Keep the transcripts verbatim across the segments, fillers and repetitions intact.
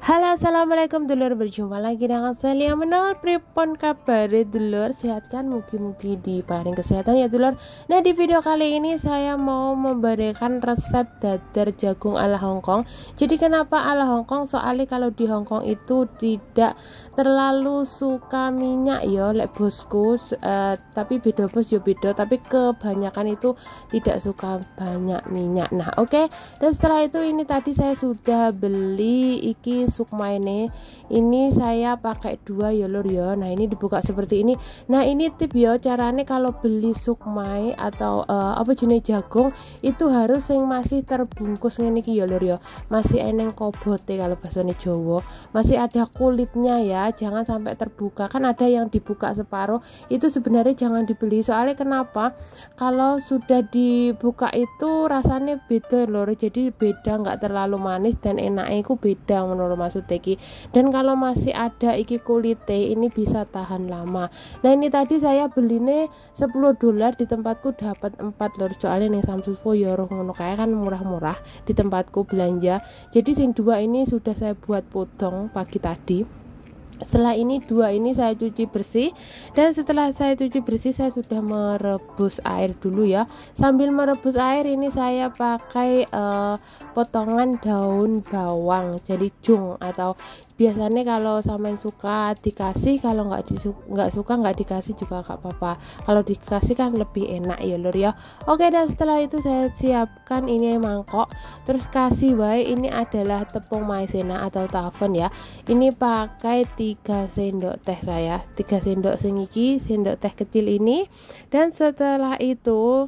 Halo, assalamualaikum dulur, berjumpa lagi dengan saya Menol. Pripun kabar dulur, sehat kan? Mugi-mugi diparing kesehatan ya dulur. Nah, di video kali ini saya mau memberikan resep dadar jagung ala Hongkong. Jadi kenapa ala Hongkong? Soalnya kalau di Hongkong itu tidak terlalu suka minyak ya lek bosku, uh, tapi beda bos ya beda, tapi kebanyakan itu tidak suka banyak minyak. Nah oke, okay. Dan setelah itu ini tadi saya sudah beli iki sukma ini ini saya pakai dua ya lur ya. Nah ini dibuka seperti ini. Nah ini tip ya, caranya kalau beli sukmai atau uh, apa jenis jagung itu harus yang masih terbungkus ini ya lur ya, masih eneng kobote kalau bahasane Jawa, masih ada kulitnya ya, jangan sampai terbuka. Kan ada yang dibuka separuh, itu sebenarnya jangan dibeli. Soalnya kenapa, kalau sudah dibuka itu rasanya beda lur, jadi beda, nggak terlalu manis dan enaknya itu beda menurut maksud iki. Dan kalau masih ada iki kulite ini bisa tahan lama. Nah ini tadi saya belinya sepuluh dolar, di tempatku dapat empat lur, soalnya nih Samsudpo ya roh ngono kae kan murah-murah di tempatku belanja. Jadi sing dua ini sudah saya buat potong pagi tadi. Setelah ini dua ini saya cuci bersih, dan setelah saya cuci bersih saya sudah merebus air dulu ya. Sambil merebus air ini saya pakai uh, potongan daun bawang, jadi jung, atau biasanya kalau sampean suka dikasih, kalau nggak nggak suka nggak dikasih juga nggak apa-apa. Kalau dikasih kan lebih enak ya lur ya. Oke, dan setelah itu saya siapkan ini mangkok, terus kasih wae ini adalah tepung maizena atau tafen ya. Ini pakai tiga sendok teh saya, tiga sendok sengiki, sendok teh kecil ini. Dan setelah itu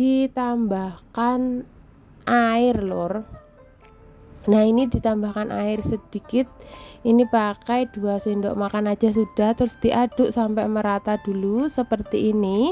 ditambahkan air lur. Nah ini ditambahkan air sedikit, ini pakai dua sendok makan aja sudah, terus diaduk sampai merata dulu seperti ini.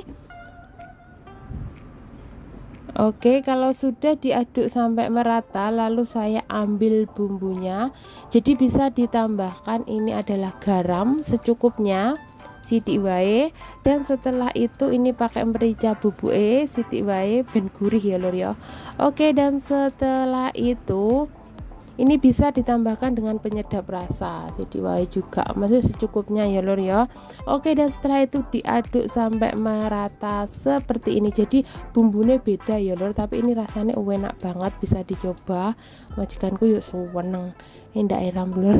Oke, kalau sudah diaduk sampai merata, lalu saya ambil bumbunya. Jadi bisa ditambahkan, ini adalah garam secukupnya, sithik wae. Dan setelah itu ini pakai merica bubuke sithik wae ben gurih ya lur ya. Oke, dan setelah itu ini bisa ditambahkan dengan penyedap rasa sithik wae juga, maksudnya secukupnya ya lur ya. Oke, dan setelah itu diaduk sampai merata seperti ini. Jadi bumbunya beda ya lur, tapi ini rasanya enak banget, bisa dicoba. Majikanku yuk seneng endak eram lur.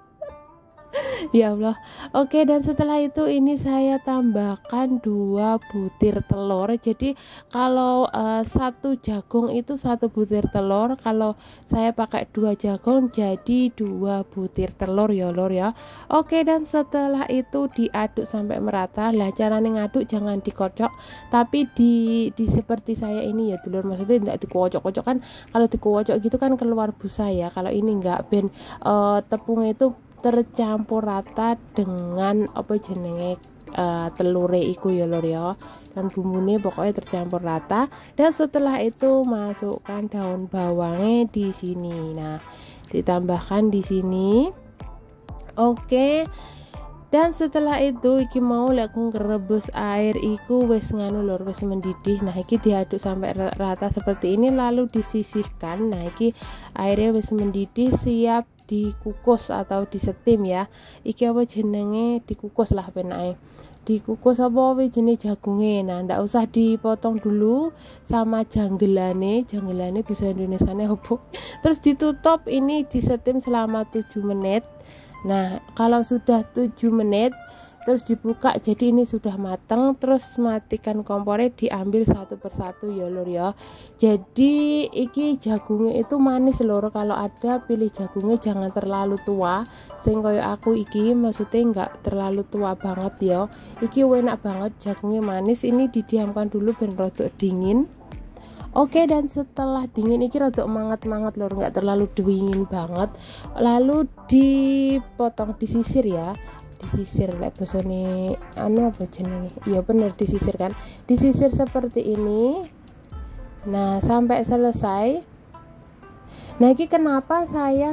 Ya Allah. Oke, dan setelah itu ini saya tambahkan dua butir telur. Jadi kalau uh, satu jagung itu satu butir telur, kalau saya pakai dua jagung jadi dua butir telur ya lor ya. Oke, dan setelah itu diaduk sampai merata. Lah caranya ngaduk jangan dikocok, tapi di di seperti saya ini ya dulur, maksudnya tidak dikocok-kocok kan. Kalau dikocok gitu kan keluar busa ya. Kalau ini enggak, ben uh, tepungnya itu tercampur rata dengan apa jenenge uh, telure iku ya lor ya, dan bumbune pokoknya tercampur rata. Dan setelah itu masukkan daun bawangnya di sini. Nah ditambahkan di sini. Oke, dan setelah itu iki mau lek ngerebus air iku wis nganu lur, wis mendidih. Nah iki diaduk sampai rata seperti ini, lalu disisihkan. Nah iki airnya wis mendidih, siap dikukus atau disetim ya. Iki apa jenenge, dikukus lah penake. Dikukus apa wis jenis jagungnya. Nah ndak usah dipotong dulu sama janggelane, janggelane bahasa Indonesiane opo. Terus ditutup, ini disetim selama tujuh menit. Nah kalau sudah tujuh menit terus dibuka, jadi ini sudah matang. Terus matikan kompornya, diambil satu persatu ya lur ya. Jadi iki jagungnya itu manis lur, kalau ada pilih jagungnya jangan terlalu tua, sing koyo aku iki, maksudnya nggak terlalu tua banget ya. Iki enak banget, jagungnya manis. Ini didiamkan dulu ben rodok dingin. Oke, dan setelah dingin iki rodok manget-manget lur, nggak terlalu dingin banget. Lalu dipotong, disisir ya, disisir lek bosone anu apa jenenge, iya bener disisir kan, disisir seperti ini. Nah sampai selesai. Nah ini kenapa saya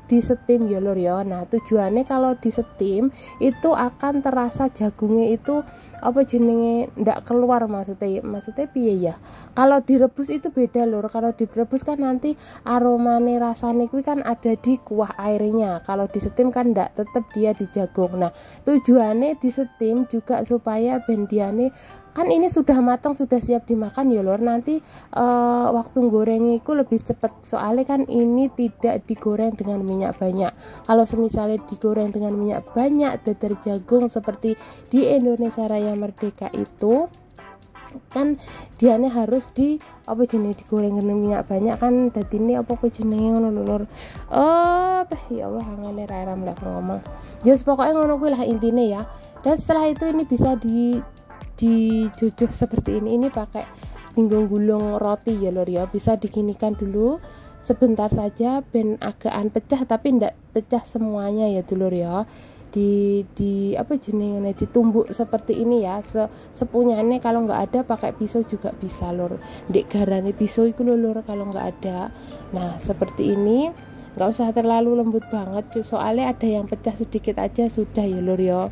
di steam ya lur ya. Nah tujuannya kalau di steam itu akan terasa jagungnya itu apa jenenge ndak keluar, maksudnya maksudnya piye ya, kalau direbus itu beda lur. Kalau direbus kan nanti aromane rasane kuwi kan ada di kuah airnya, kalau di steam kan ndak, tetep dia di jagung. Nah tujuannya di steam juga supaya bendiane kan ini sudah matang, sudah siap dimakan ya lor. Nanti uh, waktu gorengnya itu lebih cepat, soalnya kan ini tidak digoreng dengan minyak banyak. Kalau misalnya digoreng dengan minyak banyak, dadar jagung seperti di Indonesia Raya Merdeka itu kan diane harus di apa jenis digoreng dengan minyak banyak kan, dadi ini apa kok jenenge ngono lur. Oh ya Allah, angel ra ram lek ngomong. Just pokoknya ngono kuwi lah intine ya. Dan setelah itu ini bisa di dijujuh seperti ini. Ini pakai tinggung gulung roti ya lor ya. Bisa diginikan dulu sebentar saja ben agaan pecah, tapi ndak pecah semuanya ya dulur ya. Di di apa jenenge ditumbuk seperti ini ya, se, sepunyane. Kalau nggak ada pakai pisau juga bisa lor. Ndek garane pisau iku lur kalau nggak ada. Nah seperti ini, nggak usah terlalu lembut banget soalnya ada yang pecah sedikit aja sudah ya lur ya.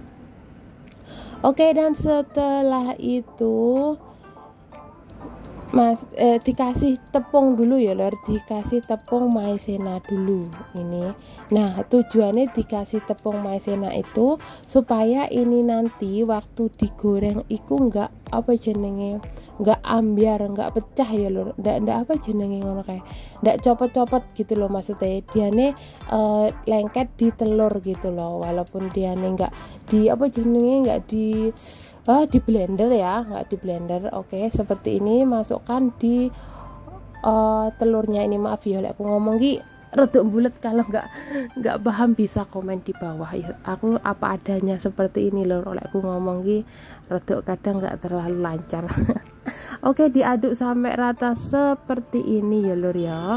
Oke, dan setelah itu Mas eh, dikasih tepung dulu ya lor, dikasih tepung maizena dulu ini. Nah tujuannya dikasih tepung maizena itu supaya ini nanti waktu digoreng iku enggak apa jenenge, enggak ambiar, enggak pecah ya lor. Ndak ndak apa jenenge ngono kayak ndak copot-copot gitu loh, maksudnya diane eh, lengket di telur gitu loh, walaupun diane enggak di apa jenenge enggak di Oh, di blender ya, nggak di blender. Oke, seperti ini masukkan di uh, telurnya ini. Maaf ya, aku ngomong ki rada bulet, kalau nggak nggak paham bisa komen di bawah ya. Aku apa adanya seperti ini loh, oleh aku ngomong ki rada kadang nggak terlalu lancar. Oke, diaduk sampai rata seperti ini ya lur ya.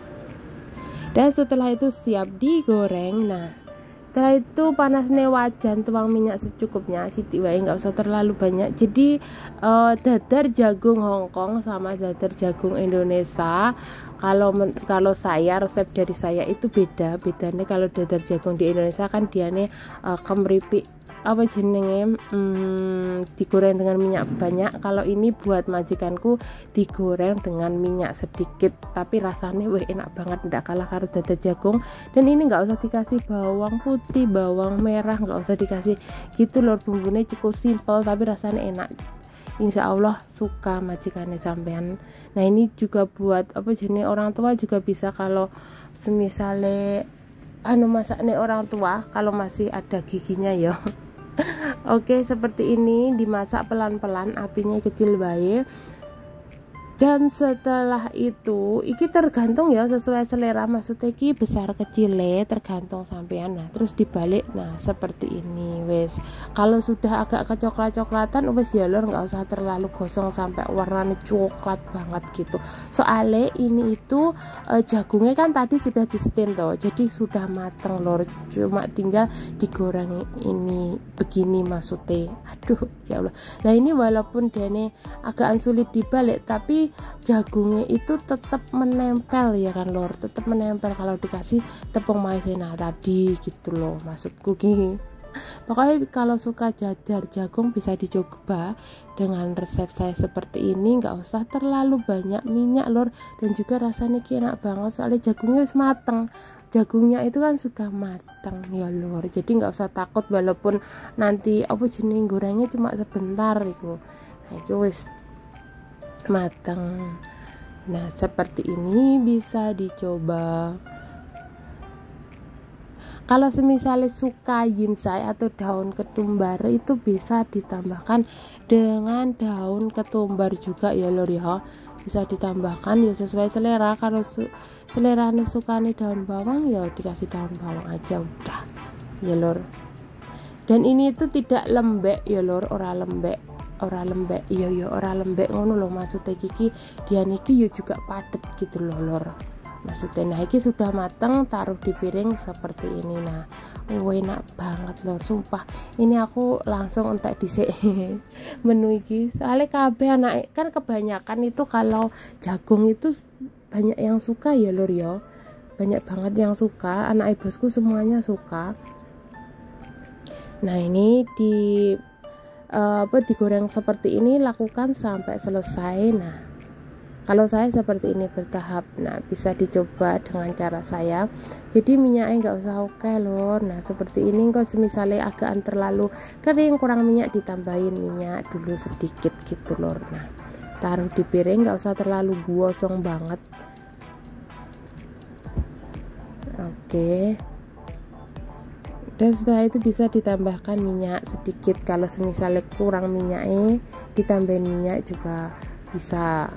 Dan setelah itu siap digoreng. Nah setelah itu panasnya wajan, tuang minyak secukupnya, sithik wae, nggak usah terlalu banyak. Jadi uh, dadar jagung Hongkong sama dadar jagung Indonesia, kalau kalau saya resep dari saya itu beda. Bedanya kalau dadar jagung di Indonesia kan diane uh, kemripik apa jenenge hmm, digoreng dengan minyak banyak. Kalau ini buat majikanku digoreng dengan minyak sedikit, tapi rasanya weh enak banget, ndak kalah karo dadar jagung. Dan ini nggak usah dikasih bawang putih, bawang merah, nggak usah dikasih gitu lor, bumbunya cukup simple tapi rasanya enak. Insya Allah suka majikannya sampean. Nah ini juga buat apa jenis orang tua juga bisa, kalau semisale anu masaknya orang tua kalau masih ada giginya ya. Oke, seperti ini dimasak pelan-pelan, apinya kecil baik. Dan setelah itu iki tergantung ya sesuai selera, maksudnya iki besar kecilnya tergantung sampean. Nah terus dibalik, nah seperti ini wes. Kalau sudah agak kecoklat-coklatan wes ya lor, nggak usah terlalu gosong sampai warnanya coklat banget gitu. Soalnya ini itu eh, jagungnya kan tadi sudah di steam toh, jadi sudah mateng lor, cuma tinggal digoreng ini begini maksudnya. Aduh ya Allah. Nah ini walaupun dene agak sulit dibalik, tapi jagungnya itu tetap menempel ya kan lor, tetap menempel kalau dikasih tepung maizena tadi gitu loh maksudku gini. Pokoknya kalau suka dadar jagung bisa dicoba dengan resep saya seperti ini, nggak usah terlalu banyak minyak lor, dan juga rasanya enak banget soalnya jagungnya harus mateng. Jagungnya itu kan sudah matang ya lor, jadi nggak usah takut walaupun nanti apa jenis gorengnya cuma sebentar itu. Nah itu wis matang. Nah seperti ini bisa dicoba. Kalau semisalnya suka yimsai atau daun ketumbar itu bisa ditambahkan dengan daun ketumbar juga ya lor ya, bisa ditambahkan ya sesuai selera. Kalau su seleranya suka nih daun bawang ya dikasih daun bawang aja udah ya lor. Dan ini itu tidak lembek ya lor, ora lembek ora lembek iya ya ora lembek ngono loh, maksudnya kiki dia niki ya juga padet gitu loh lor maksudnya. Nah iki sudah mateng, taruh di piring seperti ini. Nah oh, enak banget lor, sumpah ini aku langsung entek dhisik menu iki soalnya kabeh anak kan kebanyakan itu kalau jagung itu banyak yang suka ya lor ya. banyak banget yang suka, anak bosku semuanya suka. Nah ini di uh, apa digoreng seperti ini, lakukan sampai selesai. Nah kalau saya seperti ini bertahap. Nah bisa dicoba dengan cara saya, jadi minyaknya nggak usah oke lor. Nah seperti ini, kok misalnya agaan terlalu kering kurang minyak, ditambahin minyak dulu sedikit gitu lor. Nah taruh di piring, nggak usah terlalu gosong banget. Oke, dan setelah itu bisa ditambahkan minyak sedikit. Kalau misalnya kurang minyaknya, ditambahin minyak juga bisa,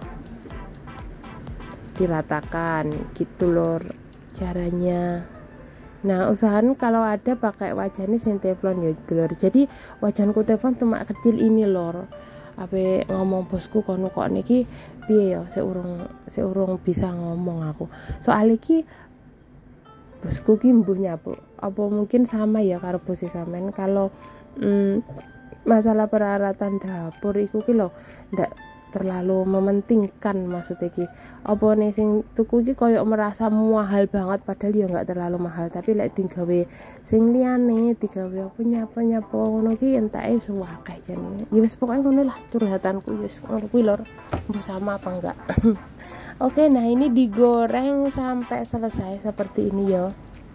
diratakan gitu lor caranya. Nah usahakan kalau ada pakai wajannya sing teflon ya lor. Jadi wajanku teflon cuma kecil ini lor. Apa ngomong bosku kono kok niki piye ya, seurung seurung bisa ngomong aku. Soal iki bosku ki mbuh nyapu. Apa mungkin sama ya karo bos sampean, kalau mm, masalah peralatan dapur iku ki lho ndak terlalu mementingkan, maksudnya ki apa nih sing tuku ki koyo merasa mahal banget, padahal ya nggak terlalu mahal, tapi lek digawe sing liyane digawe apa nyapa nyapa ngono ki entake suwakeh jane. Ya wis pokoke ngono lah curhatanku, wis ngono kuwi lor, sama apa enggak. Oke, nah ini digoreng sampai selesai seperti ini ya.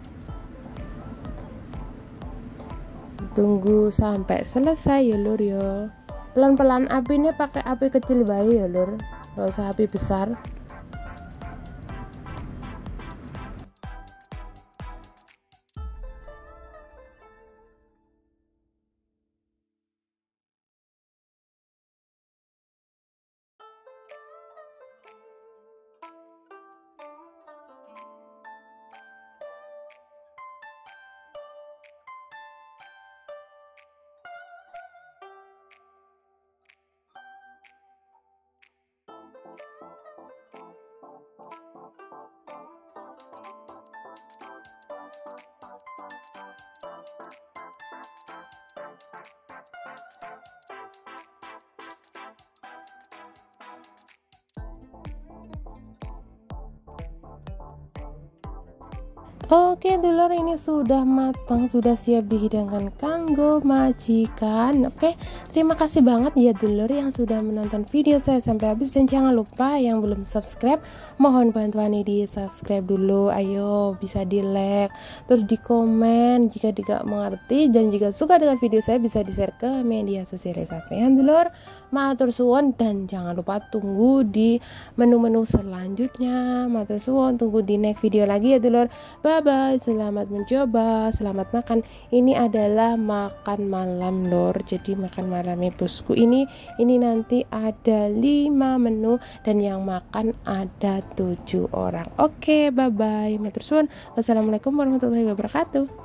Tunggu sampai selesai ya lur ya. Pelan-pelan, apinya pakai api kecil bae ya lur, nggak usah api besar. Oke dulur, ini sudah matang, sudah siap dihidangkan kanggo majikan. Oke, terima kasih banget ya dulur yang sudah menonton video saya sampai habis, dan jangan lupa yang belum subscribe, mohon bantuan di subscribe dulu. Ayo, bisa di like, terus di komen jika tidak mengerti, dan jika suka dengan video saya bisa di share ke media sosial sampean dulur. Matur suwun, dan jangan lupa tunggu di menu-menu selanjutnya. Matur suwun, tunggu di next video lagi ya dulur. Bye bye, selamat mencoba, selamat makan. Ini adalah makan malam lor, jadi makan malamnya bosku ini ini nanti ada lima menu dan yang makan ada tujuh orang. Oke, bye bye, matur suwun, wassalamualaikum warahmatullahi wabarakatuh.